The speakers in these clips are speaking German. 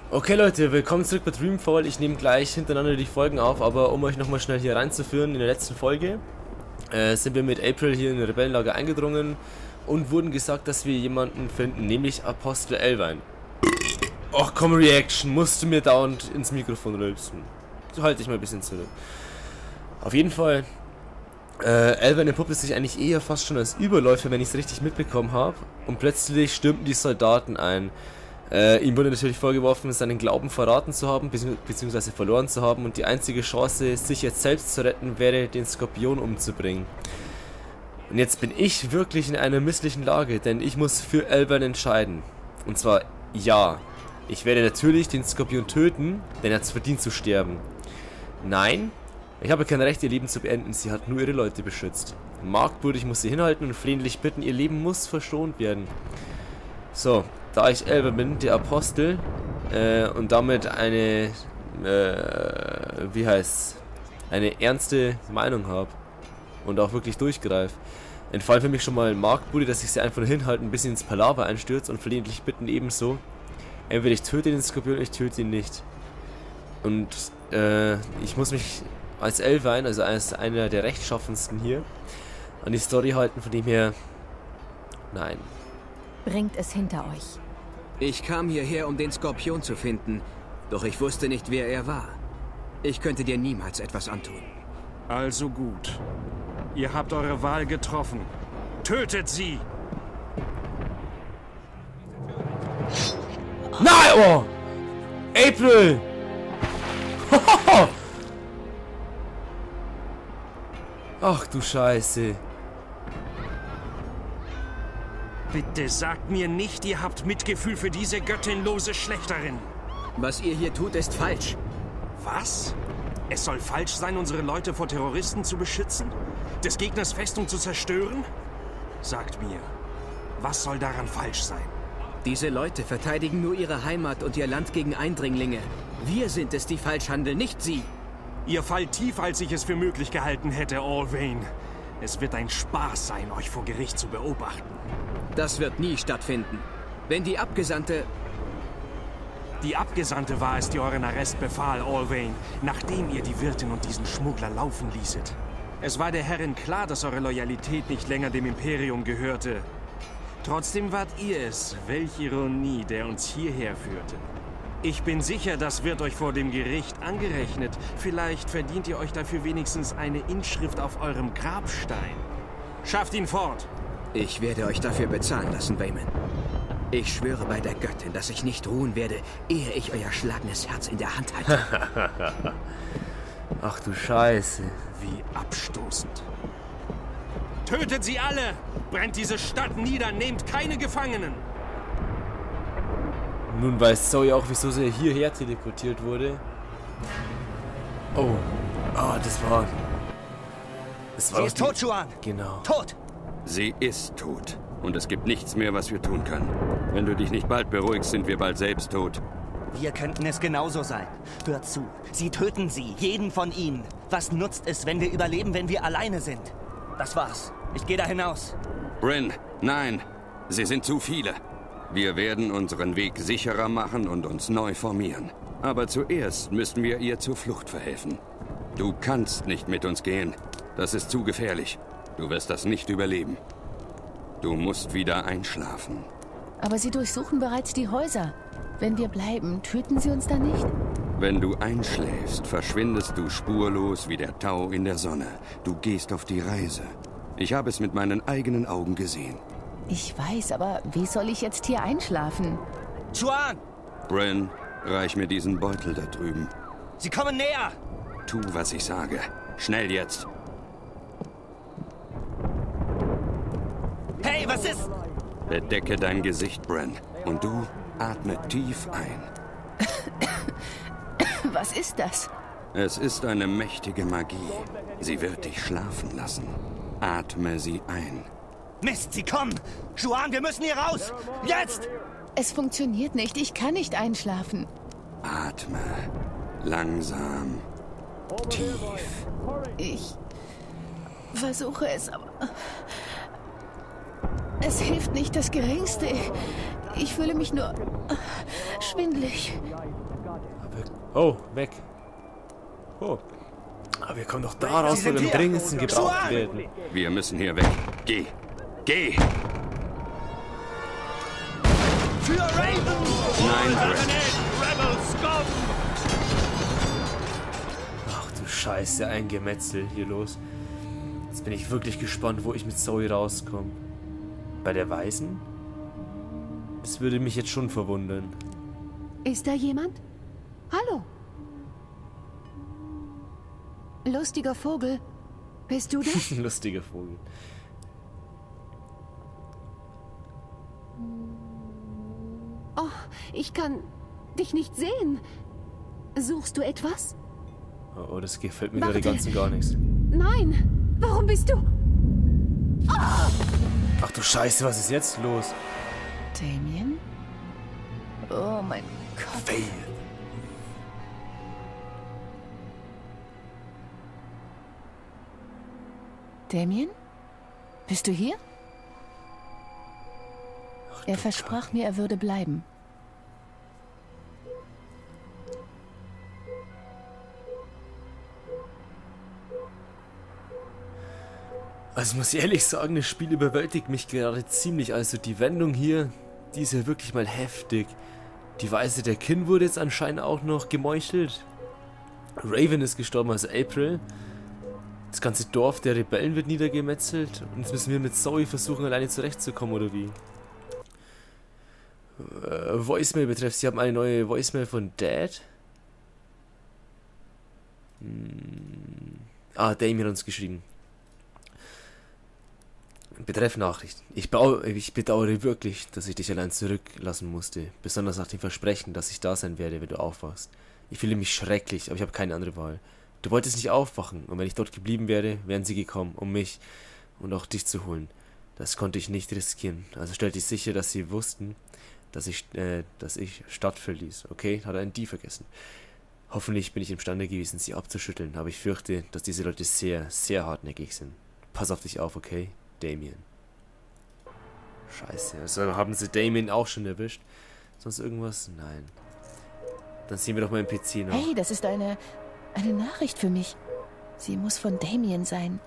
Okay Leute, willkommen zurück bei Dreamfall. Ich nehme gleich hintereinander die Folgen auf, aber um euch nochmal schnell hier reinzuführen, in der letzten Folge sind wir mit April hier in ein Rebellenlager eingedrungen und wurden gesagt, dass wir jemanden finden, nämlich Apostel Elvain. Och komm, Reaction, musst du mir dauernd ins Mikrofon rülpsen. So halte ich mal ein bisschen zurück. Auf jeden Fall, Elvain entpuppte sich eigentlich eher fast schon als Überläufer, wenn ich es richtig mitbekommen habe. Und plötzlich stürmten die Soldaten ein. Ihm wurde natürlich vorgeworfen, seinen Glauben verraten zu haben, beziehungsweise verloren zu haben, und die einzige Chance, sich jetzt selbst zu retten, wäre, den Skorpion umzubringen. Und jetzt bin ich wirklich in einer misslichen Lage, denn ich muss für Elvain entscheiden. Und zwar, ja, ich werde natürlich den Skorpion töten, denn er hat es verdient zu sterben. Nein, ich habe kein Recht, ihr Leben zu beenden, sie hat nur ihre Leute beschützt. Markblut, ich muss sie hinhalten und flehentlich bitten, ihr Leben muss verschont werden. So, da ich Elvain bin, der Apostel, und damit eine, eine ernste Meinung habe und auch wirklich durchgreife, entfallen für mich schon mal Markblut, dass ich sie einfach nur hinhalten, bis sie ins Palaver einstürzt, und flehentlich bitten ebenso. Entweder ich töte den Skorpion oder ich töte ihn nicht. Und ich muss mich als Elvain, also als einer der Rechtschaffensten hier, an die Story halten, von dem her, nein. Bringt es hinter euch. Ich kam hierher, um den Skorpion zu finden, doch ich wusste nicht, wer er war. Ich könnte dir niemals etwas antun. Also gut. Ihr habt eure Wahl getroffen. Tötet sie! Nein! Oh! April! Ach du Scheiße. Bitte sagt mir nicht, ihr habt Mitgefühl für diese göttinlose Schlechterin. Was ihr hier tut, ist falsch. Was? Es soll falsch sein, unsere Leute vor Terroristen zu beschützen? Des Gegners Festung zu zerstören? Sagt mir, was soll daran falsch sein? Diese Leute verteidigen nur ihre Heimat und ihr Land gegen Eindringlinge. Wir sind es, die falsch handeln, nicht sie. Ihr fallt tief, als ich es für möglich gehalten hätte, Allvain. Es wird ein Spaß sein, euch vor Gericht zu beobachten. Das wird nie stattfinden. Wenn die Abgesandte... Die Abgesandte war es, die euren Arrest befahl, Allvain, nachdem ihr die Wirtin und diesen Schmuggler laufen ließet. Es war der Herrin klar, dass eure Loyalität nicht länger dem Imperium gehörte. Trotzdem wart ihr es, welch Ironie, der uns hierher führte. Ich bin sicher, das wird euch vor dem Gericht angerechnet. Vielleicht verdient ihr euch dafür wenigstens eine Inschrift auf eurem Grabstein. Schafft ihn fort! Ich werde euch dafür bezahlen lassen, Wayman. Ich schwöre bei der Göttin, dass ich nicht ruhen werde, ehe ich euer schlagendes Herz in der Hand halte. Ach du Scheiße. Wie abstoßend. Tötet sie alle! Brennt diese Stadt nieder, nehmt keine Gefangenen! Nun weiß Zoe auch, wieso sie hierher teleportiert wurde. Oh. Ah, das war... Sie ist tot, Juan! Genau. Tot! Sie ist tot. Und es gibt nichts mehr, was wir tun können. Wenn du dich nicht bald beruhigst, sind wir bald selbst tot. Wir könnten es genauso sein. Hört zu. Sie töten sie, jeden von ihnen. Was nutzt es, wenn wir überleben, wenn wir alleine sind? Das war's. Ich gehe da hinaus. Bryn, nein. Sie sind zu viele. Wir werden unseren Weg sicherer machen und uns neu formieren. Aber zuerst müssen wir ihr zur Flucht verhelfen. Du kannst nicht mit uns gehen. Das ist zu gefährlich. Du wirst das nicht überleben. Du musst wieder einschlafen. Aber sie durchsuchen bereits die Häuser. Wenn wir bleiben, töten sie uns dann nicht? Wenn du einschläfst, verschwindest du spurlos wie der Tau in der Sonne. Du gehst auf die Reise. Ich habe es mit meinen eigenen Augen gesehen. Ich weiß, aber wie soll ich jetzt hier einschlafen? Juan! Bryn, reich mir diesen Beutel da drüben. Sie kommen näher! Tu, was ich sage. Schnell jetzt. Hey, was ist? Bedecke dein Gesicht, Bryn. Und du atme tief ein. Was ist das? Es ist eine mächtige Magie. Sie wird dich schlafen lassen. Atme sie ein. Mist, sie kommen! Juan, wir müssen hier raus! Jetzt! Es funktioniert nicht. Ich kann nicht einschlafen. Atme. Langsam. Tief. Ich versuche es, aber... Es hilft nicht das Geringste. Ich fühle mich nur schwindelig. Oh, weg. Oh. Aber wir kommen doch da raus, wo wir am dringendsten gebraucht werden. Wir müssen hier weg. Geh. Geh! Für Raven! Nein, Brett. Rebels, komm! Ach du Scheiße, ein Gemetzel hier los. Jetzt bin ich wirklich gespannt, wo ich mit Zoe rauskomme. Bei der Weißen? Das würde mich jetzt schon verwundern. Ist da jemand? Hallo? Lustiger Vogel. Bist du das? Lustiger Vogel. Oh, ich kann dich nicht sehen. Suchst du etwas? Oh, das gefällt mir Warte. gerade ganz und gar nichts. Nein. Warum bist du? Ach du Scheiße, was ist jetzt los? Damien? Oh mein Gott. Fail. Damien? Bist du hier? Er versprach mir, er würde bleiben. Also ich muss ehrlich sagen, das Spiel überwältigt mich gerade ziemlich. Also die Wendung hier, die ist ja wirklich mal heftig. Die Weise der Kin wurde jetzt anscheinend auch noch gemeuchelt. Raven ist gestorben, also April. Das ganze Dorf der Rebellen wird niedergemetzelt. Und jetzt müssen wir mit Zoe versuchen, alleine zurechtzukommen, oder wie? Voicemail betrifft, sie haben eine neue Voicemail von Dad. Damien hat uns geschrieben. Betreff Nachricht. Ich bedauere wirklich, dass ich dich allein zurücklassen musste. Besonders nach dem Versprechen, dass ich da sein werde, wenn du aufwachst. Ich fühle mich schrecklich, aber ich habe keine andere Wahl. Du wolltest nicht aufwachen, und wenn ich dort geblieben wäre, wären sie gekommen, um mich und auch dich zu holen. Das konnte ich nicht riskieren. Also stellte ich sicher, dass sie wussten, dass ich Stadt verließ. Okay, hat ein Die vergessen. Hoffentlich bin ich imstande gewesen, sie abzuschütteln, aber ich fürchte, dass diese Leute sehr, sehr hartnäckig sind. Pass auf dich auf, okay? Damien. Scheiße, also haben sie Damien auch schon erwischt? Sonst irgendwas? Nein. Dann sehen wir doch mal im PC noch. Hey, das ist eine Nachricht für mich. Sie muss von Damien sein.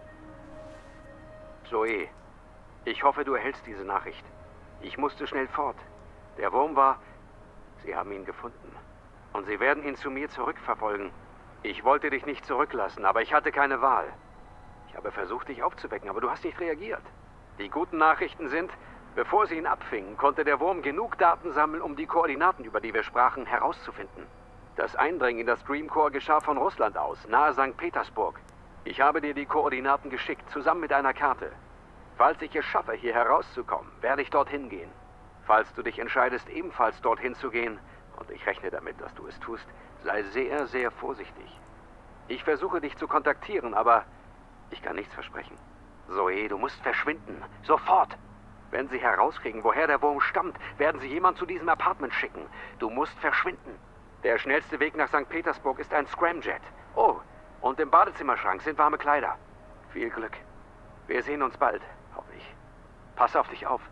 Zoe, ich hoffe, du erhältst diese Nachricht. Ich musste schnell fort. Der Wurm war... Sie haben ihn gefunden. Und sie werden ihn zu mir zurückverfolgen. Ich wollte dich nicht zurücklassen, aber ich hatte keine Wahl. Ich habe versucht, dich aufzuwecken, aber du hast nicht reagiert. Die guten Nachrichten sind, bevor sie ihn abfingen, konnte der Wurm genug Daten sammeln, um die Koordinaten, über die wir sprachen, herauszufinden. Das Eindringen in das Dream Core geschah von Russland aus, nahe St. Petersburg. Ich habe dir die Koordinaten geschickt, zusammen mit einer Karte. Falls ich es schaffe, hier herauszukommen, werde ich dorthin gehen. Falls du dich entscheidest, ebenfalls dorthin zu gehen, und ich rechne damit, dass du es tust, sei sehr, sehr vorsichtig. Ich versuche, dich zu kontaktieren, aber ich kann nichts versprechen. Zoe, du musst verschwinden. Sofort! Wenn sie herauskriegen, woher der Wurm stammt, werden sie jemand zu diesem Apartment schicken. Du musst verschwinden. Der schnellste Weg nach St. Petersburg ist ein Scramjet. Oh, und im Badezimmerschrank sind warme Kleider. Viel Glück. Wir sehen uns bald, hoffe ich. Pass auf dich auf.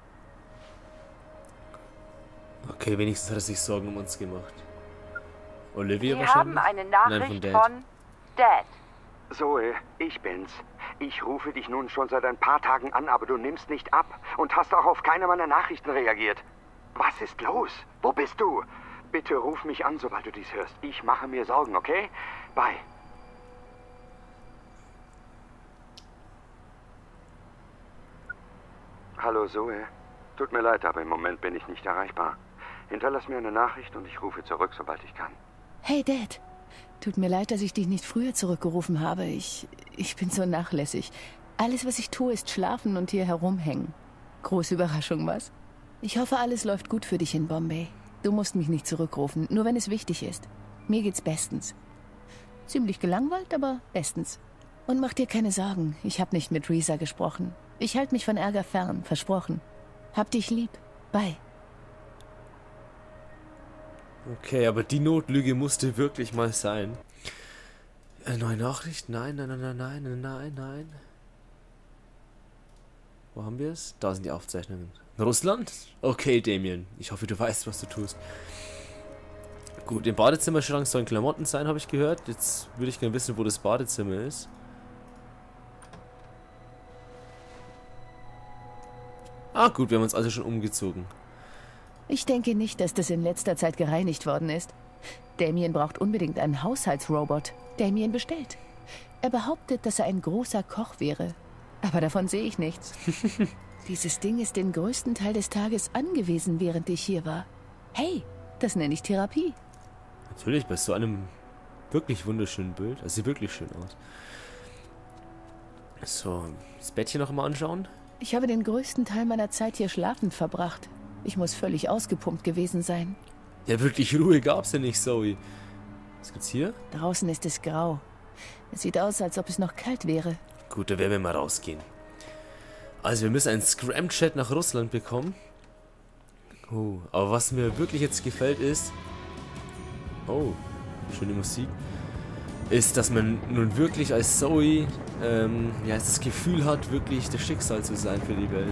Okay, wenigstens hat er sich Sorgen um uns gemacht. Olivia Sie wahrscheinlich? haben eine Nein, Nachricht von Dad. von Dad. Zoe, ich bin's. Ich rufe dich nun schon seit ein paar Tagen an, aber du nimmst nicht ab und hast auch auf keine meiner Nachrichten reagiert. Was ist los? Wo bist du? Bitte ruf mich an, sobald du dies hörst. Ich mache mir Sorgen, okay? Bye. Hallo Zoe. Tut mir leid, aber im Moment bin ich nicht erreichbar. Hinterlass mir eine Nachricht und ich rufe zurück, sobald ich kann. Hey, Dad. Tut mir leid, dass ich dich nicht früher zurückgerufen habe. Ich bin so nachlässig. Alles, was ich tue, ist schlafen und hier herumhängen. Große Überraschung, was? Ich hoffe, alles läuft gut für dich in Bombay. Du musst mich nicht zurückrufen, nur wenn es wichtig ist. Mir geht's bestens. Ziemlich gelangweilt, aber bestens. Und mach dir keine Sorgen, ich habe nicht mit Risa gesprochen. Ich halte mich von Ärger fern, versprochen. Hab dich lieb. Bye. Okay, aber die Notlüge musste wirklich mal sein. Neue Nachricht? Nein, nein, nein, nein, nein, nein, nein. Wo haben wir es? Da sind die Aufzeichnungen. Russland? Okay, Damien. Ich hoffe, du weißt, was du tust. Gut, im Badezimmerschrank sollen Klamotten sein, habe ich gehört. Jetzt würde ich gerne wissen, wo das Badezimmer ist. Ah, gut, wir haben uns also schon umgezogen. Ich denke nicht, dass das in letzter Zeit gereinigt worden ist. Damien braucht unbedingt einen Haushaltsrobot. Damien bestellt. Er behauptet, dass er ein großer Koch wäre. Aber davon sehe ich nichts. Dieses Ding ist den größten Teil des Tages angewiesen, während ich hier war. Hey, das nenne ich Therapie. Natürlich, bei so einem wirklich wunderschönen Bild. Das sieht wirklich schön aus. So, das Bettchen noch mal anschauen. Ich habe den größten Teil meiner Zeit hier schlafend verbracht. Ich muss völlig ausgepumpt gewesen sein. Ja, wirklich Ruhe gab's ja nicht, Zoe. Was gibt's hier? Draußen ist es grau. Es sieht aus, als ob es noch kalt wäre. Gut, dann werden wir mal rausgehen. Also wir müssen einen Scram-Chat nach Russland bekommen. Oh, aber was mir wirklich jetzt gefällt ist... Oh, schöne Musik. Ist, dass man nun wirklich als Zoe ja, das Gefühl hat, wirklich das Schicksal zu sein für die Welt.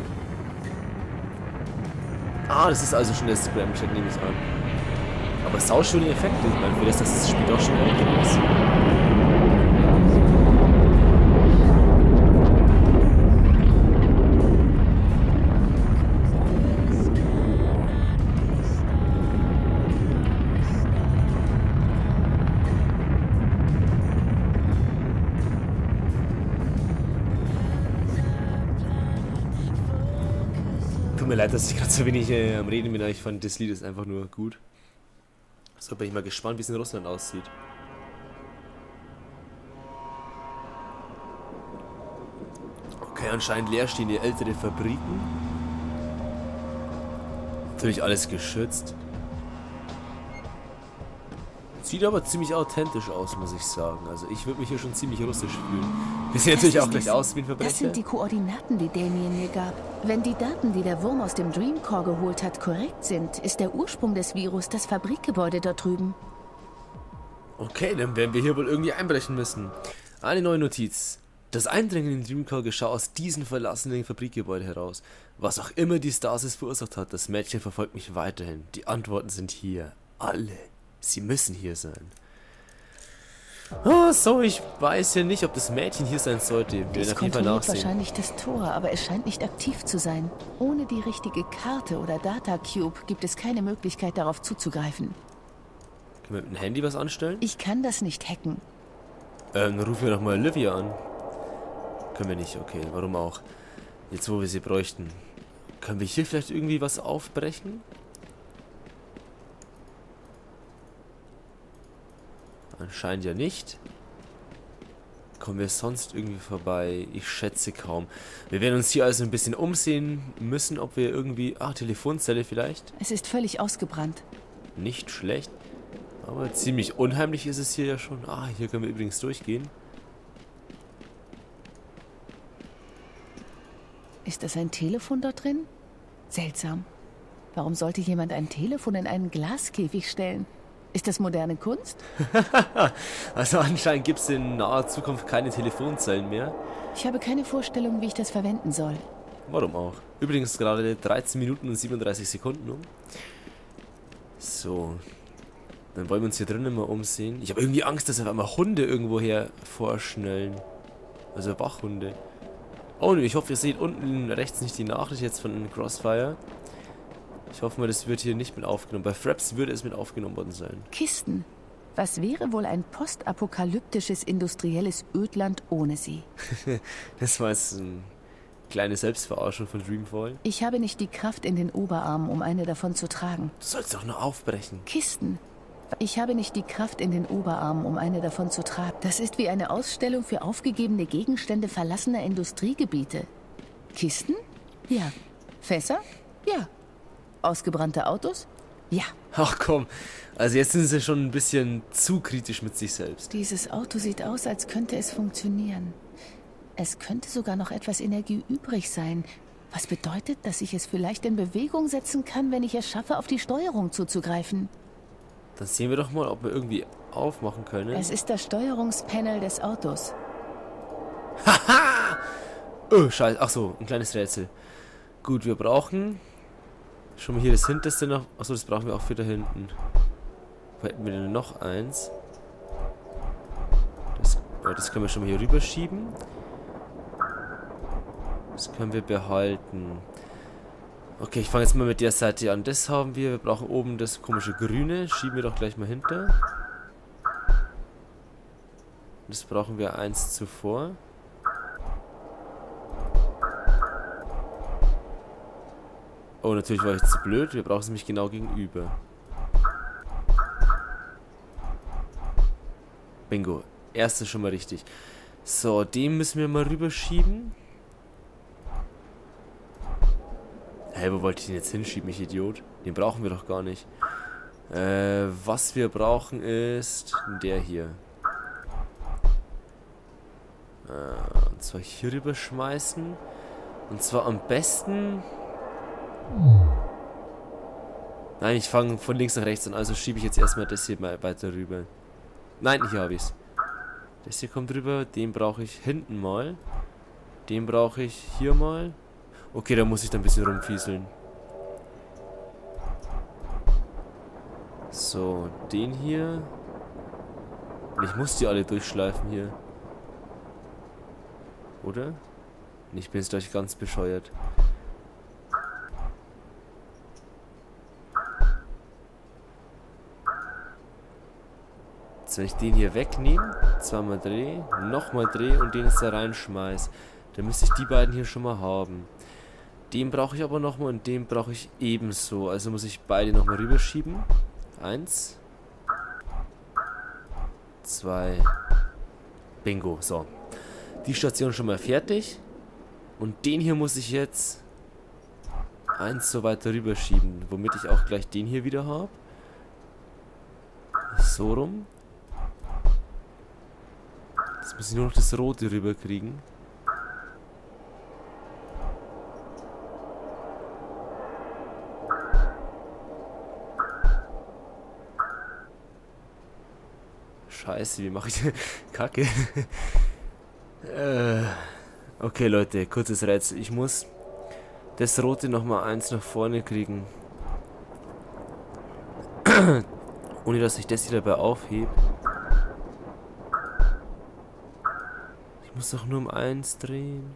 Ah, das ist also schon der Scram-Chat, nehme ich an. Aber sauschöne Effekte, ich meine, für das, dass das Spiel doch schon älter ist. Tut mir leid, dass ich gerade so wenig am Reden bin, aber ich fand, das Lied ist einfach nur gut. So, bin ich mal gespannt, wie es in Russland aussieht. Okay, anscheinend leer stehen die ältere Fabriken. Natürlich alles geschützt. Sieht aber ziemlich authentisch aus, muss ich sagen. Also ich würde mich hier schon ziemlich russisch fühlen. Wir sehen natürlich auch gleich aus wie ein Verbrecher. Das sind die Koordinaten, die Damien mir gab. Wenn die Daten, die der Wurm aus dem Dreamcore geholt hat, korrekt sind, ist der Ursprung des Virus das Fabrikgebäude dort drüben. Okay, dann werden wir hier wohl irgendwie einbrechen müssen. Eine neue Notiz. Das Eindringen in den Dreamcore geschah aus diesem verlassenen Fabrikgebäude heraus. Was auch immer die Stasis verursacht hat, das Mädchen verfolgt mich weiterhin. Die Antworten sind hier. Alle. Sie müssen hier sein. Oh, so, ich weiß ja nicht, ob das Mädchen hier sein sollte. Wir werden auf jeden Fall nachsehen. Wahrscheinlich das Tor, aber es scheint nicht aktiv zu sein. Ohne die richtige Karte oder Data Cube gibt es keine Möglichkeit, darauf zuzugreifen. Können wir mit dem Handy was anstellen? Ich kann das nicht hacken. Dann rufen wir nochmal Olivia an. Können wir nicht, okay, warum auch? Jetzt, wo wir sie bräuchten. Können wir hier vielleicht irgendwie was aufbrechen? Anscheinend ja nicht. Kommen wir sonst irgendwie vorbei? Ich schätze kaum. Wir werden uns hier also ein bisschen umsehen müssen, ob wir irgendwie... Ah, Telefonzelle vielleicht? Es ist völlig ausgebrannt. Nicht schlecht. Aber ziemlich unheimlich ist es hier ja schon. Ah, hier können wir übrigens durchgehen. Ist das ein Telefon dort drin? Seltsam. Warum sollte jemand ein Telefon in einen Glaskäfig stellen? Ist das moderne Kunst? Also anscheinend gibt es in naher Zukunft keine Telefonzellen mehr. Ich habe keine Vorstellung, wie ich das verwenden soll. Warum auch? Übrigens gerade 13 Minuten und 37 Sekunden um. So. Dann wollen wir uns hier drinnen mal umsehen. Ich habe irgendwie Angst, dass auf einmal Hunde irgendwoher vorschnellen. Also Wachhunde. Oh ne, ich hoffe, ihr seht unten rechts nicht die Nachricht jetzt von Crossfire. Ich hoffe mal, das wird hier nicht mit aufgenommen. Bei Fraps würde es mit aufgenommen worden sein. Kisten. Was wäre wohl ein postapokalyptisches industrielles Ödland ohne sie? Das war jetzt eine kleine Selbstverarschung von Dreamfall. Ich habe nicht die Kraft in den Oberarmen, um eine davon zu tragen. Du sollst doch nur aufbrechen. Kisten. Ich habe nicht die Kraft in den Oberarmen, um eine davon zu tragen. Das ist wie eine Ausstellung für aufgegebene Gegenstände verlassener Industriegebiete. Kisten? Ja. Fässer? Ja. Ausgebrannte Autos? Ja. Ach komm, also jetzt sind sie schon ein bisschen zu kritisch mit sich selbst. Dieses Auto sieht aus, als könnte es funktionieren. Es könnte sogar noch etwas Energie übrig sein. Was bedeutet, dass ich es vielleicht in Bewegung setzen kann, wenn ich es schaffe, auf die Steuerung zuzugreifen. Dann sehen wir doch mal, ob wir irgendwie aufmachen können. Es ist das Steuerungspanel des Autos. Haha! Oh, scheiße. Ach so, ein kleines Rätsel. Gut, wir brauchen Schon mal hier das hinterste noch. Achso, das brauchen wir auch für da hinten. Wo hätten wir denn noch eins? Das können wir schon mal hier rüberschieben. Das können wir behalten. Okay, ich fange jetzt mal mit der Seite an. Das haben wir. Wir brauchen oben das komische Grüne. Schieben wir doch gleich mal hinter. Das brauchen wir eins zuvor. Oh, natürlich war ich zu blöd. Wir brauchen es nämlich genau gegenüber. Bingo. Erstes schon mal richtig. So, den müssen wir mal rüberschieben. Hä, wo wollte ich den jetzt hinschieben, ich Idiot? Den brauchen wir doch gar nicht. Was wir brauchen ist der hier. Und zwar hier rüber schmeißen. Und zwar am besten... Nein, ich fange von links nach rechts an, also schiebe ich jetzt erstmal das hier mal weiter rüber. Nein, hier habe ich es. Das hier kommt rüber, den brauche ich hinten mal. Den brauche ich hier mal. Okay, da muss ich dann ein bisschen rumfieseln. So, den hier. Und ich muss die alle durchschleifen hier. Oder? Ich bin jetzt gleich ganz bescheuert. Jetzt, wenn ich den hier wegnehme, zweimal drehe, nochmal drehe und den jetzt da reinschmeiß, dann müsste ich die beiden hier schon mal haben. Den brauche ich aber nochmal und den brauche ich ebenso. Also muss ich beide nochmal rüberschieben. 1, 2, Bingo. So. Die Station schon mal fertig. Und den hier muss ich jetzt eins so weiter rüberschieben, womit ich auch gleich den hier wieder habe. So rum. Jetzt muss ich nur noch das Rote rüberkriegen. Scheiße, wie mache ich das? Kacke. Okay, Leute, kurzes Rätsel. Ich muss das Rote nochmal eins nach vorne kriegen. Ohne dass ich das hier dabei aufhebe. Ich muss doch nur um 1 drehen.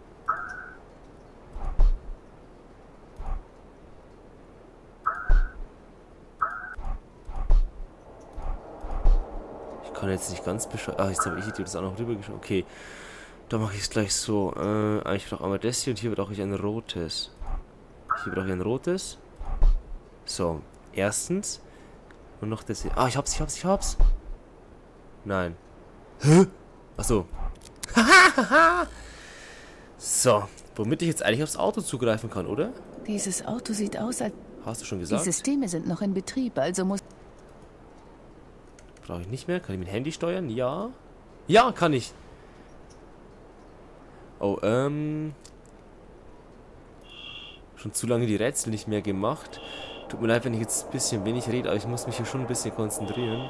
Ich kann jetzt nicht ganz bescheuert. Ah, jetzt habe ich das auch noch rübergeschoben. Okay. Da mache ich es gleich so. Ich brauche einmal das hier und hier brauche ich ein rotes. Hier brauche ich ein rotes. So, erstens. Und noch das hier. Ah, ich hab's. Nein. Hä? Achso. So, womit ich jetzt eigentlich aufs Auto zugreifen kann, oder? Dieses Auto sieht aus, als... Hast du schon gesagt? Die Systeme sind noch in Betrieb, also muss... Brauche ich nicht mehr. Kann ich mit dem Handy steuern? Ja. Ja, kann ich. Oh, schon zu lange die Rätsel nicht mehr gemacht. Tut mir leid, wenn ich jetzt ein bisschen wenig rede, aber ich muss mich hier schon ein bisschen konzentrieren.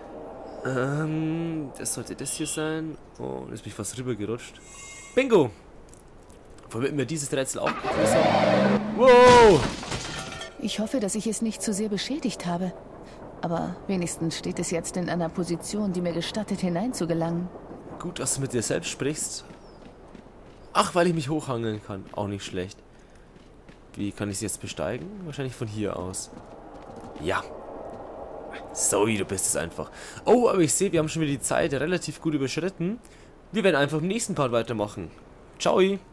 Das sollte das hier sein. Oh, jetzt bin ich fast rübergerutscht. Bingo! Womit wir dieses Rätsel auch gelöst haben. Wow! Ich hoffe, dass ich es nicht zu sehr beschädigt habe. Aber wenigstens steht es jetzt in einer Position, die mir gestattet, hineinzugelangen. Gut, dass du mit dir selbst sprichst. Ach, weil ich mich hochhangeln kann. Auch nicht schlecht. Wie kann ich es jetzt besteigen? Wahrscheinlich von hier aus. Ja. So, du bist es einfach. Oh, aber ich sehe, wir haben schon wieder die Zeit relativ gut überschritten. Wir werden einfach im nächsten Part weitermachen. Ciao.